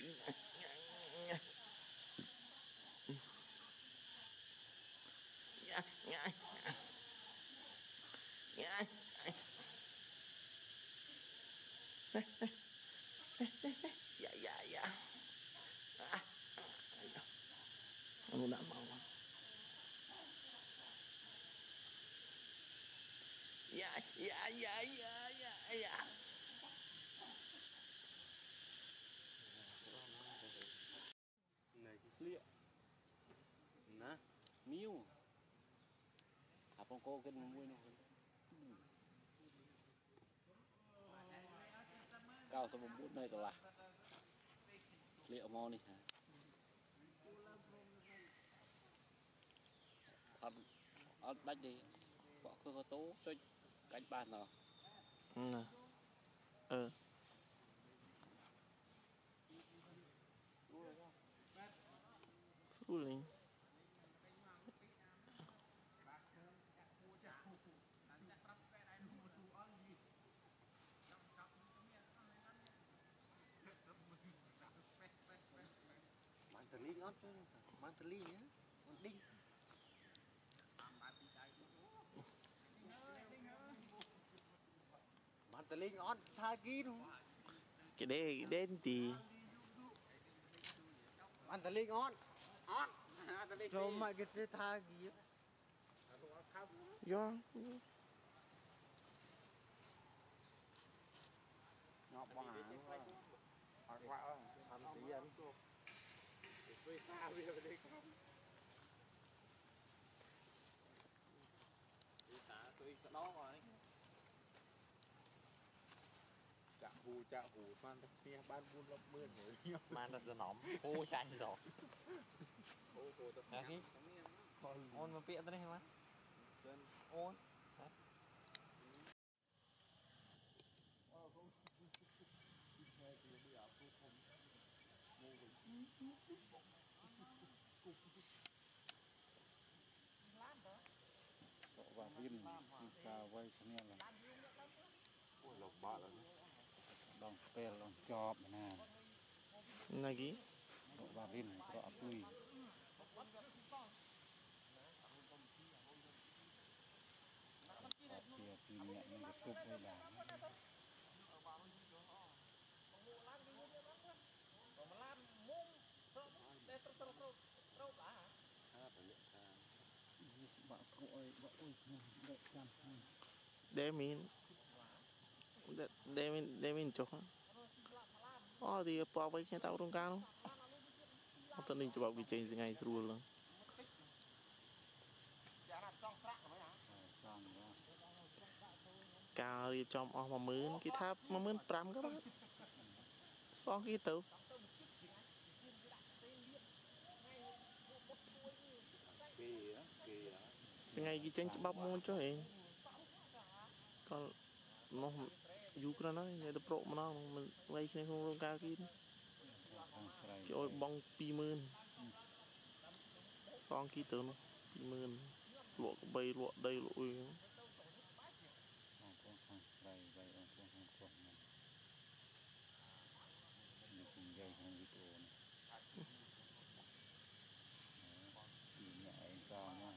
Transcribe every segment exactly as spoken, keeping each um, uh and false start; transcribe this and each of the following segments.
dạ dạ dạ không đảm bảo dạ dạ dạ dạ dạ dạ này liệm nè miêu à con cô cái mũi nó cao số một bút này cả là liệu mò đi hả thật ở đánh đi bỏ cơ cơ tố cho cánh bàn nào ừ ừ Fooling. Manteli ngon chứ, manteli nhé, đinh. Manteli ngon, tha kia luôn. Cái đây đến thì Manteli ngon, ngon. Rồi mà cái tha kia. Do ngọt quá hả? Hoặc quá, ăn tí ăn. Tôi xa bây giờ đây không. Tôi xa tôi đó rồi. Chạ hù chạ hù man tất kia ban buôn lắm mươn rồi. man là nóng khô chanh rồi. Khô khô tất cả khi ôn mà piện tới đây mà. Ôn. Cọ và viên trà vây thế này là ôi lộc bạ rồi đồng pel đồng chọp nè Này kì cọ và viên cọ tùy kia tùy nhẹ nhưng được cục đây là bạn ơi bạn ơi đợi chăm để mình để để mình để mình chụp oh thì bỏ với cái tao trong cao luôn tao định chụp vào cái chơi ngày rồi luôn cao đi trong oh mà mướn cái tháp mà mướn pram các bạn so cái tàu kìa kìa ngày cái chân bắp môn cho ấy còn nó dù cái nó này tập pro mà nó mình quay trên không lông cao kia ôi bong pi mơn son kia tàu nó pi mơn lụa bay lụa đây lụi đây đây ông con con con này mình cùng dây không bị tổ này thì nhẹ sao nhá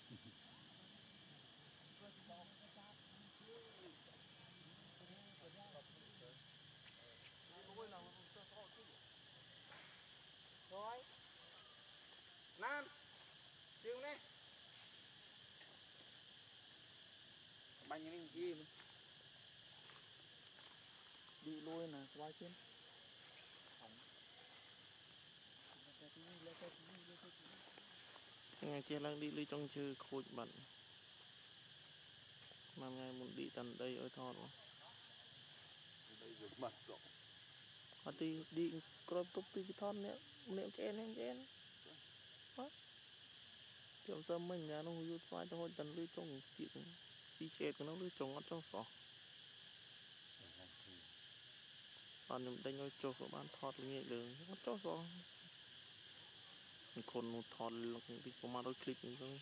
rồi Nam chiều này bánh như gì đi lui nè sao trên ngày kia đang đi lui trong chơi khôi bẩn mà ngày muốn đi tận đây ở thon mà đây được mặt rộng họ đi đi crop top cái thon nè nẹo chen em chen quá kiểu sớm mình nhà nó hút phai cho hồi tận lui trong chuyện xì chết của nó lui trong ở trong sọ bạn nhầm đánh ngồi chỗ của bạn thọt nghe đường nó cho sọคนนูทอนลงที่ผมมาโดยคลิปนี้เลย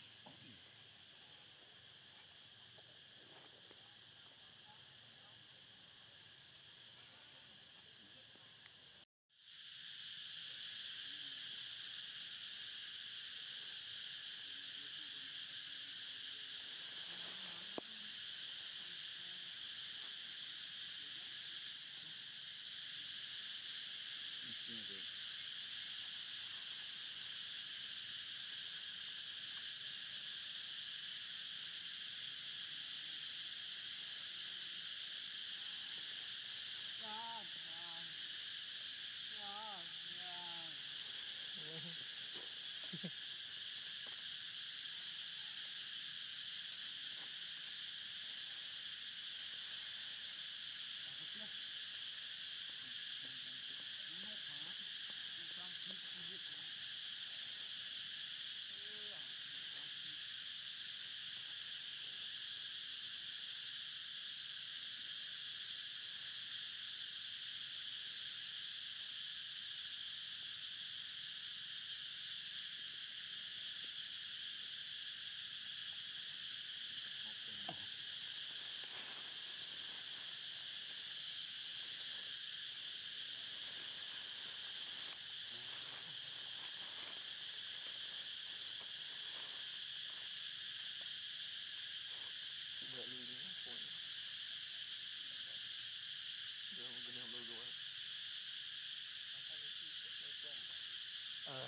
ờ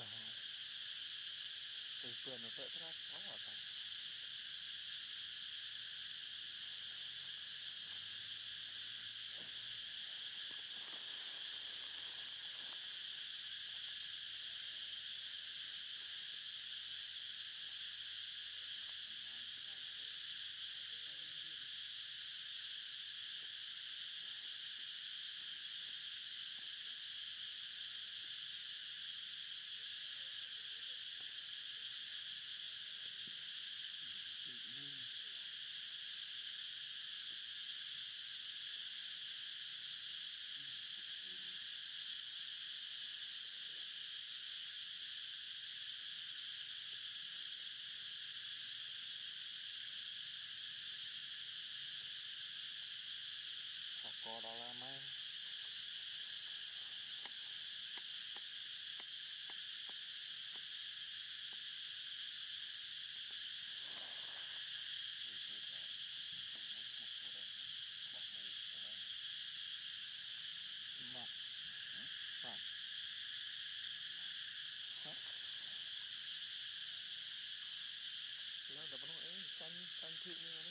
từ vườn nó vỡ ra sáu hả ta có đó là mấy mặt mặt nó là nó ấy canh canh thịt như này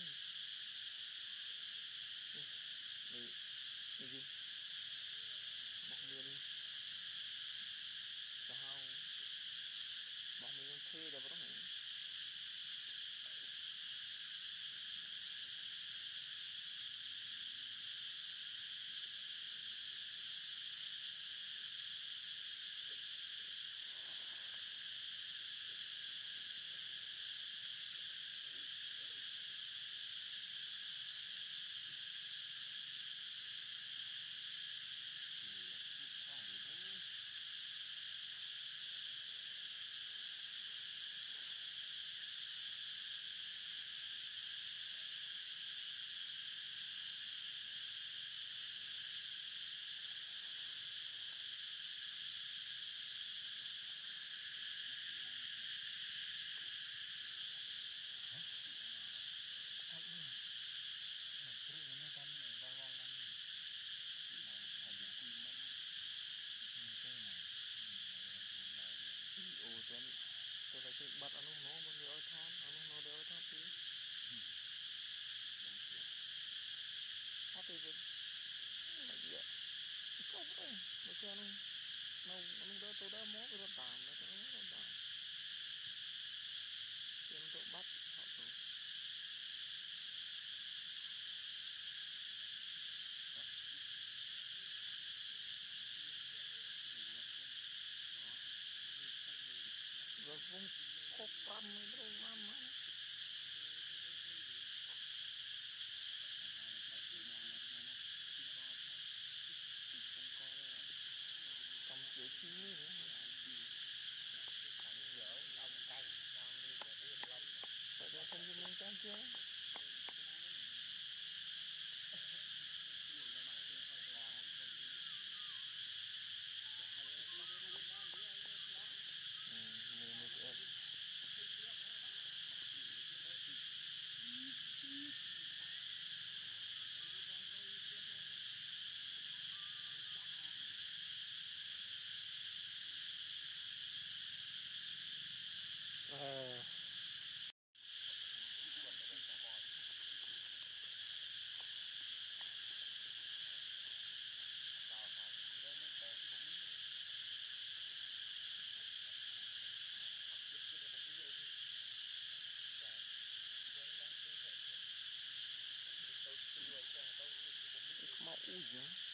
đi đi đi bọc mưa đi sao bọc mưa thuê để bắt nó tôi phải tự bắt anh nó mà người ơi thon anh nó đeo thon tí họ thì vẫn là gì ạ không đấy mà cho nó nó nó đeo tôi đeo mó cái con tàm nó cho nó con tàm thì nó tự bắt họ rồi rồi không khóc căm nó đâu mà mà cầm kiểu chi nữa phải cho không như mình cam chứ ờ mau ui nhá